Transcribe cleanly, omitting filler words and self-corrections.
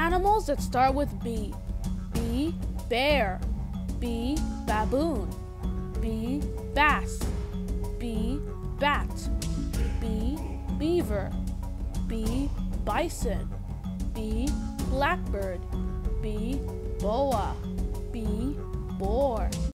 animals that start with B. B, bear. B, baboon. B, bass. B, bat. B, beaver. B, bison. B, blackbird. B, boa. B, boar.